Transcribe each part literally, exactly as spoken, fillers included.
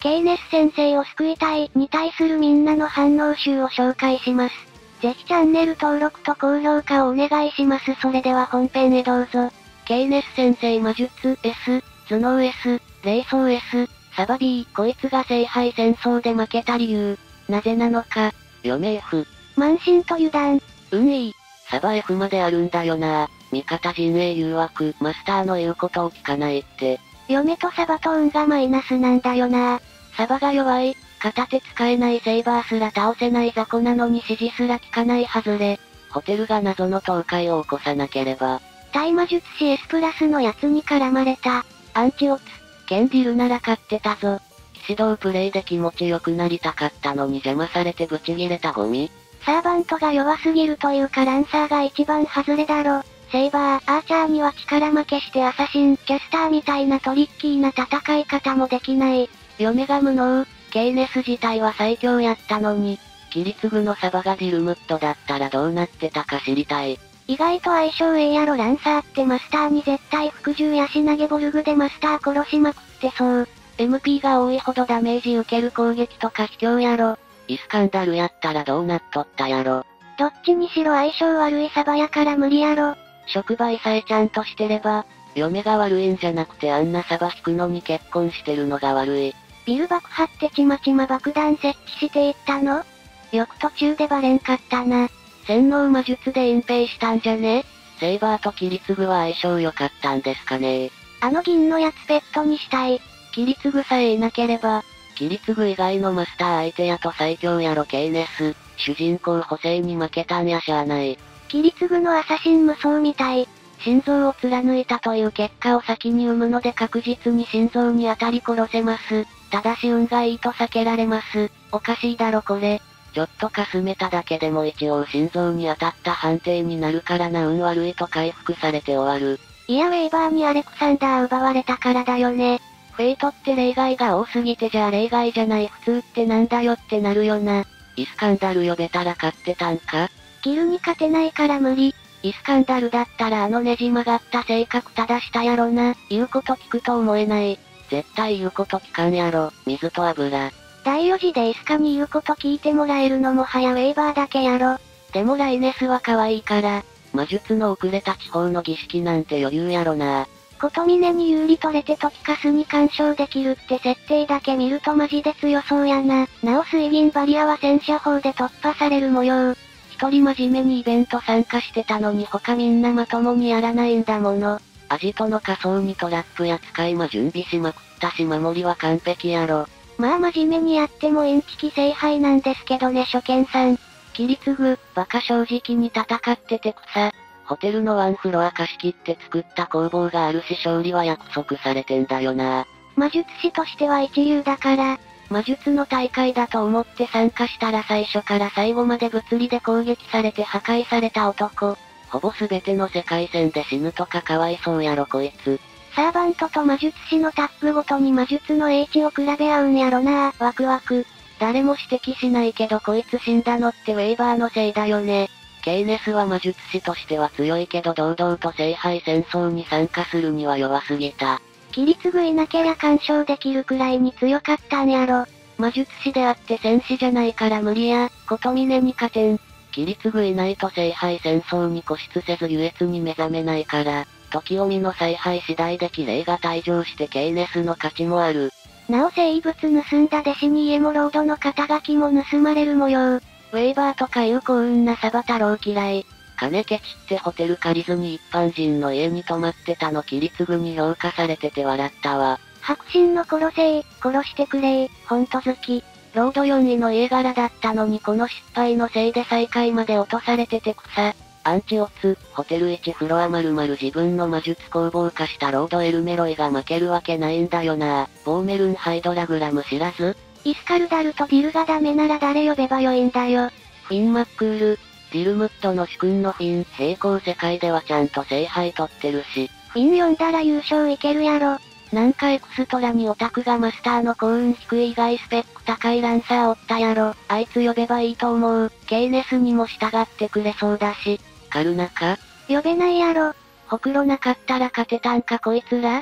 ケイネス先生を救いたいに対するみんなの反応集を紹介します。ぜひチャンネル登録と高評価をお願いします。それでは本編へどうぞ。ケイネス先生魔術 S、頭脳 S、霊装 S、サバ B、こいつが聖杯戦争で負けた理由。なぜなのか。 嫁 F。 慢心と油断。 運いい。サバ F まであるんだよな。味方陣営誘惑、マスターの言うことを聞かないって。 嫁とサバと運がマイナスなんだよな。 サバが弱い、片手使えないセイバーすら倒せない雑魚なのに指示すら効かないはずれ。ホテルが謎の倒壊を起こさなければ。 大魔術師 S プラスのやつに絡まれた。 アンチオツ、ケンディルなら勝ってたぞ。騎士道プレイで気持ちよくなりたかったのに邪魔されてブチギレたゴミ。 サーバントが弱すぎるというかランサーが一番外れだろ。セイバー、アーチャーには力負けしてアサシン、キャスターみたいなトリッキーな戦い方もできない。 嫁が無能、ケイネス自体は最強やったのに、キリツグのサバがディルムットだったらどうなってたか知りたい。 意外と相性ええやろ。ランサーってマスターに絶対服従やし投げボルグでマスター殺しまくってそう。 エムピー が多いほどダメージ受ける攻撃とか卑怯やろ。イスカンダルやったらどうなっとったやろ。 どっちにしろ相性悪いサバやから無理やろ。 触媒さえちゃんとしてれば、嫁が悪いんじゃなくてあんなサバ引くのに結婚してるのが悪い。 ビル爆破ってちまちま爆弾設置していったの？よく途中でバレんかったな。 洗脳魔術で隠蔽したんじゃね？セイバーとキリツグは相性良かったんですかね。 あの銀のやつペットにしたい。 キリツグさえいなければ、キリツグ以外のマスター相手やと最強やろケイネス。主人公補正に負けたんやしゃあない。 キリツグのアサシン無双みたい。 心臓を貫いたという結果を先に生むので確実に心臓に当たり殺せます。ただし運がいいと避けられます。おかしいだろこれ。ちょっとかすめただけでも一応心臓に当たった判定になるからな。運悪いと回復されて終わる。 いやウェイバーにアレクサンダー奪われたからだよね。 フェイトって例外が多すぎてじゃあ例外じゃない普通ってなんだよってなるよな。イスカンダル呼べたら勝ってたんか？ キルに勝てないから無理。 イスカンダルだったらあのねじ曲がった性格正したやろな。言うこと聞くと思えない。絶対言うこと聞かんやろ。水と油。 だいよ次でイスカに言うこと聞いてもらえるのもはやウェイバーだけやろ。 でもライネスは可愛いから、魔術の遅れた地方の儀式なんて余裕やろな。 琴峰に有利取れて時カスに干渉できるって設定だけ見るとマジで強そうやな。なお水銀バリアは戦車砲で突破される模様。 一人真面目にイベント参加してたのに他みんなまともにやらないんだもの。アジトの仮装にトラップや使い魔準備しまくったし守りは完璧やろ。 まあ真面目にやってもインチキ聖杯なんですけどね初見さん。 キリツグ、バカ正直に戦ってて草。ホテルのワンフロア貸し切って作った工房があるし勝利は約束されてんだよな。 魔術師としては一流だから、 魔術の大会だと思って参加したら最初から最後まで物理で攻撃されて破壊された男。ほぼ全ての世界線で死ぬとかかわいそうやろこいつ。 サーバントと魔術師のタップごとに魔術の英知を比べ合うんやろなワクワク。 誰も指摘しないけどこいつ死んだのってウェイバーのせいだよね。ケイネスは魔術師としては強いけど堂々と聖杯戦争に参加するには弱すぎた。 キリツグいなけりゃ干渉できるくらいに強かったんやろ。 魔術師であって戦士じゃないから無理や、琴峰に勝てん。キリツグいないと聖杯戦争に固執せず優越に目覚めないから、時臣の采配次第でキレイが退場してケイネスの勝ちもある。 なお生物盗んだ弟子にエモロードの肩書きも盗まれる模様。 ウェイバーとかいう幸運なサバ太郎嫌い。金ケチってホテル借りずに一般人の家に泊まってたのキリツグに評価されてて笑ったわ。 白真の殺せー、殺してくれー、ほんと好き。 ロードよんいの家柄だったのにこの失敗のせいで最下位まで落とされてて草。アンチオツ、ホテルいちフロア丸々自分の魔術工房化したロードエルメロイが負けるわけないんだよな。ボーメルンハイドラグラム知らず？ イスカルダルとディルがダメなら誰呼べばよいんだよ。 フィンマックール、ディルムットの主君のフィン、平行世界ではちゃんと聖杯取ってるし。 フィン呼んだら優勝いけるやろ。 なんかエクストラにオタクがマスターの幸運低い以外スペック高いランサーおったやろ。あいつ呼べばいいと思う。ケイネスにも従ってくれそうだし。カルナか？ 呼べないやろ。 ほくろなかったら勝てたんかこいつら？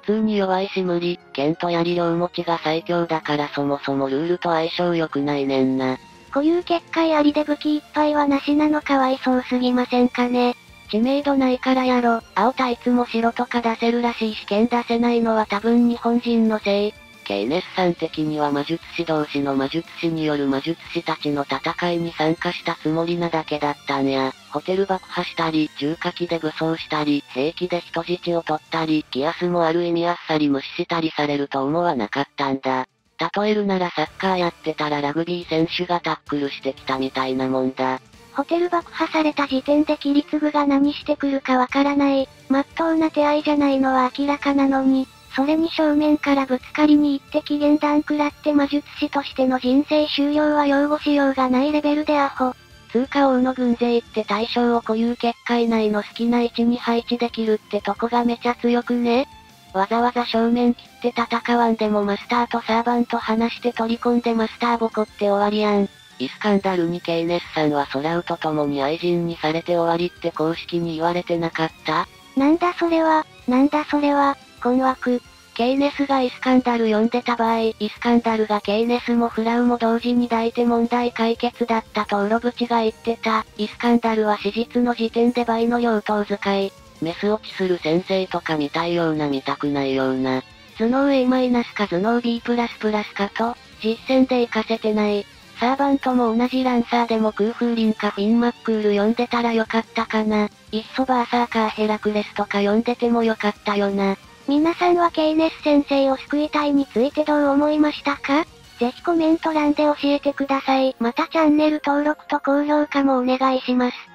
普通に弱いし無理、剣と槍両持ちが最強だからそもそもルールと相性良くないねんな。 固有結界ありで武器いっぱいはなしなのかわいそうすぎませんかね。 知名度ないからやろ、青タイツも白とか出せるらしいし剣出せないのは多分日本人のせい。ケイネスさん的には魔術師同士の魔術師による魔術師たちの戦いに参加したつもりなだけだったんや。ホテル爆破したり、重火器で武装したり、兵器で人質を取ったり、気安もある意味あっさり無視したりされると思わなかったんだ。例えるならサッカーやってたらラグビー選手がタックルしてきたみたいなもんだ。 ホテル爆破された時点でキリツグが何してくるかわからない、真っ当な手合いじゃないのは明らかなのに、それに正面からぶつかりに行って期限弾食らって魔術師としての人生終了は擁護しようがないレベルでアホ。 通貨王の軍勢って対象を固有結界内の好きな位置に配置できるってとこがめちゃ強くね。わざわざ正面切って戦わんでもマスターとサーバント話して取り込んでマスターボコって終わりやん。イスカンダルにケイネスさんはソラウと共に愛人にされて終わりって公式に言われてなかった？ なんだそれは、なんだそれは、困惑。 ケイネスがイスカンダル呼んでた場合、イスカンダルがケイネスもフラウも同時に抱いて問題解決だったとウロブチが言ってた。イスカンダルは史実の時点で倍の用途使い。メス落ちする先生とか見たいような見たくないような。頭脳 A マイナスか頭脳 B プラスプラスかと、実戦で活かせてない。サーバントも同じランサーでも空風林かフィンマックール呼んでたらよかったかな。イッソバーサーカーヘラクレスとか呼んでてもよかったよな。 皆さんはケイネス先生を救いたいについてどう思いましたか？ぜひコメント欄で教えてください。またチャンネル登録と高評価もお願いします。